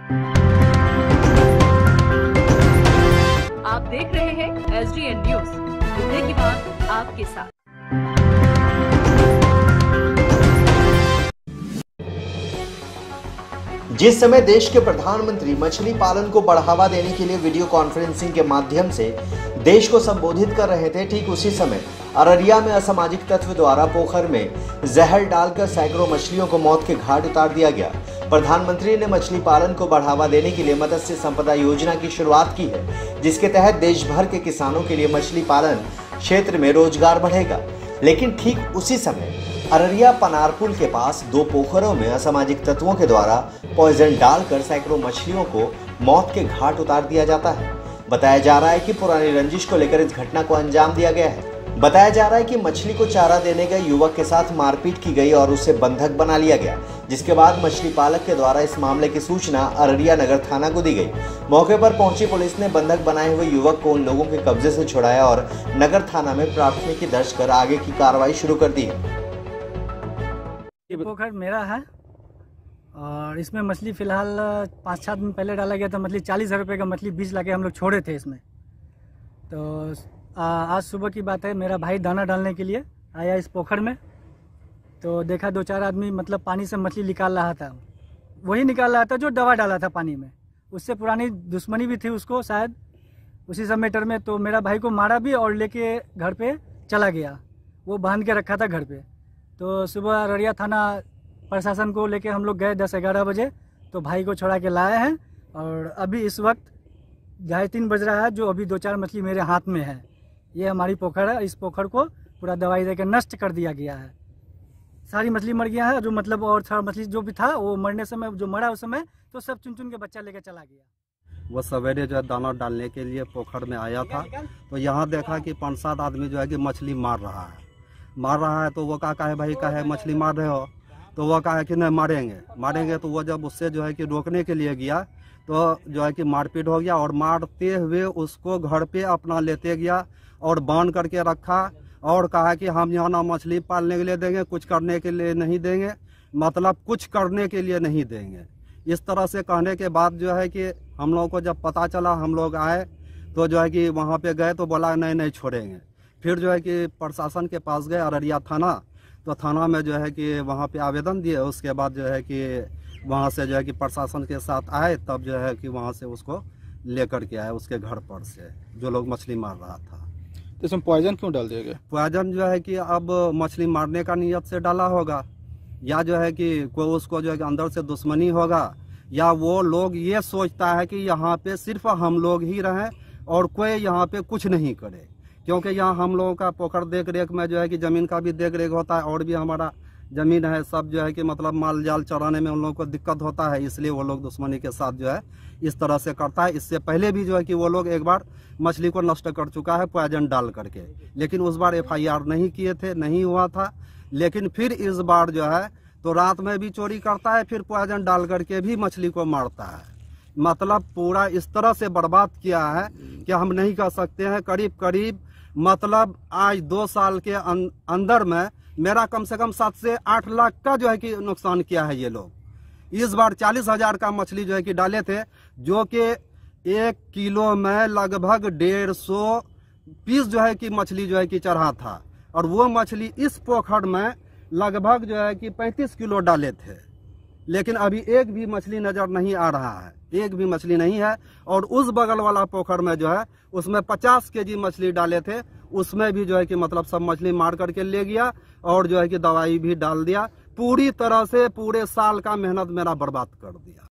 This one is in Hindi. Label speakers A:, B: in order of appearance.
A: आप देख रहे हैं SDN न्यूज, मुद्दे की बात आपके साथ।
B: जिस समय देश के प्रधानमंत्री मछली पालन को बढ़ावा देने के लिए वीडियो कॉन्फ्रेंसिंग के माध्यम से देश को संबोधित कर रहे थे, ठीक उसी समय अररिया में असामाजिक तत्व द्वारा पोखर में जहर डालकर सैकड़ों मछलियों को मौत के घाट उतार दिया गया। प्रधानमंत्री ने मछली पालन को बढ़ावा देने के लिए मत्स्य संपदा योजना की शुरुआत की है, जिसके तहत देश भर के किसानों के लिए मछली पालन क्षेत्र में रोजगार बढ़ेगा। लेकिन ठीक उसी समय अररिया पनारपुल के पास दो पोखरों में असामाजिक तत्वों के द्वारा पॉइजन डालकर सैकड़ों मछलियों को मौत के घाट उतार दिया जाता है। बताया जा रहा है कि पुरानी रंजिश को लेकर इस घटना को अंजाम दिया गया है। बताया जा रहा है कि मछली को चारा देने गए युवक के साथ मारपीट की गई और उसे बंधक बना लिया गया, जिसके बाद मछली पालक के द्वारा इस मामले की सूचना अररिया नगर थाना को दी गई। मौके पर पहुंची पुलिस ने बंधक बनाए हुए युवक को उन लोगों के कब्जे से छुड़ाया और नगर थाना में प्राथमिकी दर्ज कर आगे की कार्रवाई शुरू कर दी है।
C: ये पोखर मेरा है और इसमें मछली फिलहाल 5-7 दिन पहले डाला गया था। मछली 40,000 रुपये का मछली बीज लाके हम लोग छोड़े थे इसमें। तो आज सुबह की बात है, मेरा भाई दाना डालने के लिए आया इस पोखर में, तो देखा 2-4 आदमी मतलब पानी से मछली निकाल रहा था। वही निकाल रहा था जो दवा डाला था पानी में, उससे पुरानी दुश्मनी भी थी उसको शायद उसी सब मैटर में। तो मेरा भाई को मारा भी और लेके घर पे चला गया, वो बांध के रखा था घर पे। तो सुबह अररिया थाना प्रशासन को लेके हम लोग गए 10-11 बजे, तो भाई को छोड़ा के लाए हैं और अभी इस वक्त 2:30 बज रहा है, जो अभी 2-4 मछली मेरे हाथ में है। ये हमारी पोखर है, इस पोखर को पूरा दवाई देकर नष्ट कर दिया गया है। सारी मछली मर गया है, जो मतलब और थोड़ा मछली जो भी था वो मरने समय जो मरा उस समय तो सब चुन चुन के बच्चा लेकर चला गया।
D: वो सवेरे जो है दाना डालने के लिए पोखर में आया था, तो यहाँ देखा कि 5-7 आदमी जो है कि मछली मार रहा है। तो वो कहा है भाई का है मछली मार रहे हो, तो वो कहा है कि नहीं मारेंगे। तो वो जब उससे जो है कि रोकने के लिए गया तो जो है कि मारपीट हो गया और मारते हुए उसको घर पे अपना लेते गया और बांध करके रखा और कहा कि हम यहाँ ना मछली पालने के लिए देंगे, कुछ करने के लिए नहीं देंगे, मतलब कुछ करने के लिए नहीं देंगे। इस तरह से कहने के बाद जो है कि हम लोगों को जब पता चला, हम लोग आए तो जो है कि वहाँ पे गए तो बोला नहीं छोड़ेंगे। फिर जो है कि प्रशासन के पास गए अररिया थाना, तो थाना में जो है कि वहाँ पे आवेदन दिए। उसके बाद जो है कि वहाँ से जो है कि प्रशासन के साथ आए, तब जो है कि वहाँ से उसको लेकर के आए उसके घर पर से, जो लोग मछली मार रहा था।
E: तो इसमें पॉइजन क्यों डाल दिया गया?
D: पॉइजन जो है कि अब मछली मारने का नियत से डाला होगा, या जो है कि कोई उसको जो है कि अंदर से दुश्मनी होगा, या वो लोग ये सोचता है कि यहाँ पे सिर्फ हम लोग ही रहें और कोई यहाँ पे कुछ नहीं करे। क्योंकि यहाँ हम लोगों का पोखर देख रेख में जो है कि ज़मीन का भी देख रेख होता है और भी हमारा ज़मीन है, सब जो है कि मतलब माल जाल चराने में उन लोगों को दिक्कत होता है, इसलिए वो लोग दुश्मनी के साथ जो है इस तरह से करता है। इससे पहले भी जो है कि वो लोग एक बार मछली को नष्ट कर चुका है पॉइजन डाल करके, लेकिन उस बार FIR नहीं किए थे, नहीं हुआ था। लेकिन फिर इस बार जो है तो रात में भी चोरी करता है, फिर पॉइजन डाल करके भी मछली को मारता है। मतलब पूरा इस तरह से बर्बाद किया है कि हम नहीं कह सकते हैं। करीब मतलब आज 2 साल के अंदर में मेरा कम से कम 7 से 8 लाख का जो है कि नुकसान किया है ये लोग। इस बार 40,000 का मछली जो है कि डाले थे, जो कि 1 किलो में लगभग 150 पीस जो है कि मछली जो है कि चढ़ा था, और वो मछली इस पोखर में लगभग जो है कि 35 किलो डाले थे। लेकिन अभी एक भी मछली नजर नहीं आ रहा है, एक भी मछली नहीं है। और उस बगल वाला पोखर में जो है उसमें 50 केजी मछली डाले थे, उसमें भी जो है कि मतलब सब मछली मार करके ले गया और जो है कि दवाई भी डाल दिया। पूरी तरह से पूरे साल का मेहनत मेरा बर्बाद कर दिया।